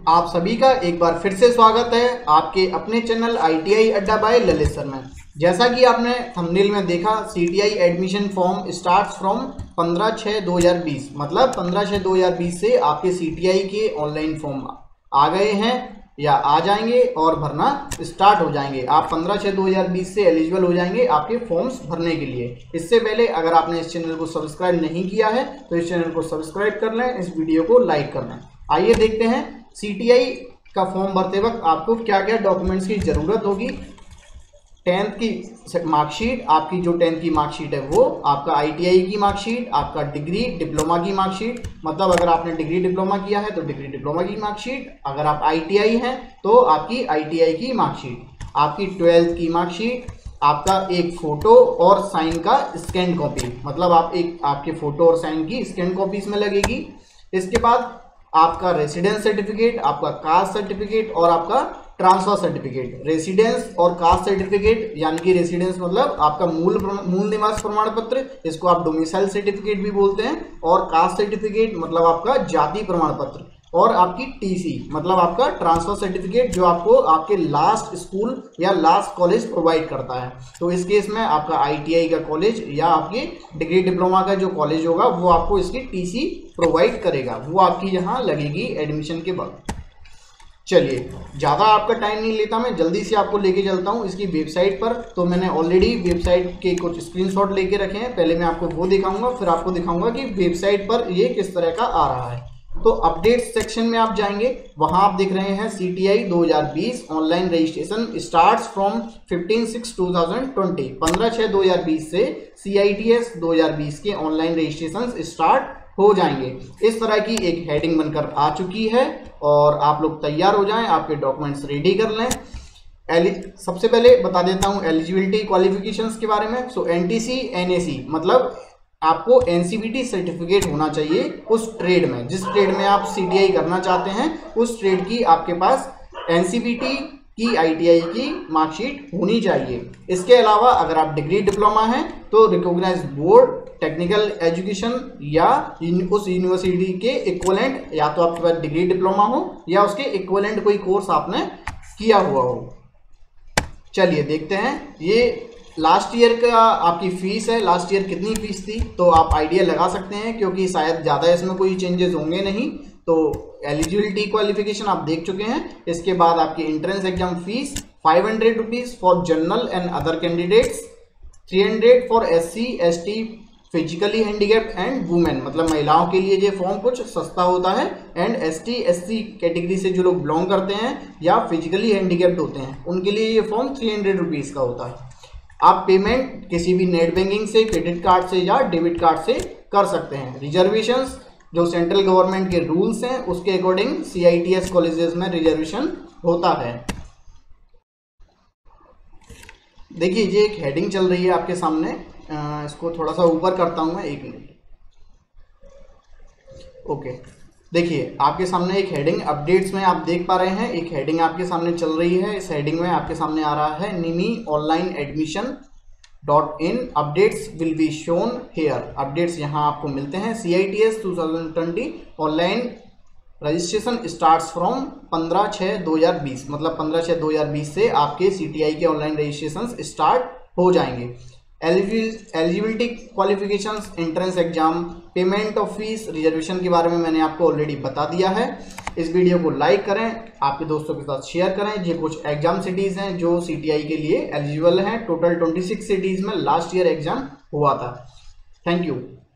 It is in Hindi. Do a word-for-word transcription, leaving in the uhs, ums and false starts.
आप सभी का एक बार फिर से स्वागत है आपके अपने channel ITI Adda by Lalit sir में। जैसा कि आपने थंबनेल में देखा, CTI admission form starts from पंद्रह छह दो हज़ार बीस, मतलब पंद्रह छह दो हज़ार बीस से आपके सीटीआई के ऑनलाइन फॉर्म आ गए हैं या आ जाएंगे और भरना स्टार्ट हो जाएंगे। आप पंद्रह छह दो हज़ार बीस से एलिजिबल हो जाएंगे आपके फॉर्म्स भरने के लिए। इससे पहले अगर आपने इस चैनल को सब्सक्राइब नहीं किया है तो इस चैनल को सब्सक्राइब कर लें, इस वीडियो को लाइक कर लें। आइए देखते हैं सीटीआई का फॉर्म भरते वक्त आपको क्या क्या डॉक्यूमेंट्स की ज़रूरत होगी। टेंथ की मार्कशीट, आपकी जो टेंथ की मार्कशीट है वो, आपका आईटीआई की मार्कशीट, आपका डिग्री डिप्लोमा की मार्कशीट, मतलब अगर आपने डिग्री डिप्लोमा किया है तो डिग्री डिप्लोमा की मार्कशीट, अगर आप आईटीआई हैं तो आपकी आईटीआई की मार्कशीट, आपकी ट्वेल्थ की मार्कशीट, आपका एक फ़ोटो और साइन का स्कैन कॉपी, मतलब आप एक आपके फ़ोटो और साइन की स्कैन कॉपी इसमें लगेगी। इसके बाद आपका रेसिडेंस सर्टिफिकेट, आपका कास्ट सर्टिफिकेट और आपका ट्रांसफर सर्टिफिकेट। रेसिडेंस और कास्ट सर्टिफिकेट यानी कि रेसिडेंस मतलब आपका मूल मूल निवास प्रमाण पत्र, इसको आप डोमिसाइल सर्टिफिकेट भी बोलते हैं, और कास्ट सर्टिफिकेट मतलब आपका जाति प्रमाण पत्र, और आपकी टीसी मतलब आपका ट्रांसफर सर्टिफिकेट जो आपको आपके लास्ट स्कूल या लास्ट कॉलेज प्रोवाइड करता है। तो इस केस में आपका आईटीआई का कॉलेज या आपके डिग्री डिप्लोमा का जो कॉलेज होगा वो आपको इसकी टीसी प्रोवाइड करेगा, वो आपकी यहाँ लगेगी एडमिशन के बाद। चलिए, ज़्यादा आपका टाइम नहीं लेता, मैं जल्दी से आपको लेके चलता हूँ इसकी वेबसाइट पर। तो मैंने ऑलरेडी वेबसाइट के कुछ स्क्रीनशॉट लेके रखे हैं, पहले मैं आपको वो दिखाऊंगा, फिर आपको दिखाऊंगा कि वेबसाइट पर ये किस तरह का आ रहा है। तो अपडेट सेक्शन में आप जाएंगे, वहां आप देख रहे हैं सीटीआई दो हज़ार बीस ऑनलाइन रजिस्ट्रेशन स्टार्ट्स फ्रॉम पंद्रह छह दो हज़ार बीस, पंद्रह छह दो हज़ार बीस से सीआईटीएस दो हज़ार बीस के ऑनलाइन रजिस्ट्रेशन स्टार्ट हो जाएंगे। इस तरह की एक हेडिंग बनकर आ चुकी है और आप लोग तैयार हो जाएं, आपके डॉक्यूमेंट्स रेडी कर लें। सबसे पहले बता देता हूं एलिजिबिलिटी क्वालिफिकेशंस के बारे में। सो एनटीसी एनएसी मतलब आपको एनसीबीटी सर्टिफिकेट होना चाहिए उस ट्रेड में, जिस ट्रेड में आप सीटीआई करना चाहते हैं उस ट्रेड की आपके पास एनसीबीटी की आईटीआई की मार्कशीट होनी चाहिए। इसके अलावा अगर आप डिग्री डिप्लोमा हैं तो रिकॉग्नाइज्ड बोर्ड टेक्निकल एजुकेशन या उस यूनिवर्सिटी के इक्विवेलेंट, या तो आपके पास डिग्री डिप्लोमा हो या उसके इक्विवेलेंट कोई कोर्स आपने किया हुआ हो। चलिए देखते हैं, ये लास्ट ईयर का आपकी फीस है, लास्ट ईयर कितनी फीस थी तो आप आइडिया लगा सकते हैं, क्योंकि शायद ज़्यादा इसमें कोई चेंजेस होंगे नहीं। तो एलिजिबिलिटी क्वालिफिकेशन आप देख चुके हैं। इसके बाद आपकी entrance exam fees five hundred rupees for general and other candidates, three hundred for S C S T physically handicapped and women, मतलब महिलाओं के लिए ये फॉर्म कुछ सस्ता होता है, and S T S C category से जो लोग बिलोंग करते हैं या फिजिकली हैंडीकैप्ड होते हैं उनके लिए ये फॉर्म थ्री हंड्रेड रुपीज़ का होता है। आप पेमेंट किसी भी नेट बैंकिंग से, क्रेडिट कार्ड से या डेबिट कार्ड से कर सकते हैं। रिजर्वेशंस जो सेंट्रल गवर्नमेंट के रूल्स हैं उसके अकॉर्डिंग सीआईटीएस कॉलेजेस में रिजर्वेशन होता है। देखिए, ये एक हेडिंग चल रही है आपके सामने, आ, इसको थोड़ा सा ऊपर करता हूं मैं, एक मिनट। ओके, देखिए आपके सामने एक हेडिंग अपडेट्स में आप देख पा रहे हैं, एक हेडिंग आपके सामने चल रही है। इस हेडिंग में आपके सामने आ रहा है निमी online admission dot in updates will be shown here. Updates यहाँ आपको मिलते हैं। CITS two thousand twenty online registration starts from पंद्रह छह दो हज़ार बीस, मतलब पंद्रह छह दो हज़ार बीस से आपके सीटीआई के ऑनलाइन रजिस्ट्रेशन स्टार्ट हो जाएंगे। Eligibility qualifications, entrance exam, payment of fees, reservation के बारे में मैंने आपको ऑलरेडी बता दिया है। इस वीडियो को लाइक करें, आपके दोस्तों के साथ शेयर करें। ये कुछ एग्जाम सिटीज़ हैं जो सीटीआई के लिए एलिजिबल हैं। टोटल छब्बीस सिटीज़ में लास्ट ईयर एग्जाम हुआ था। Thank you.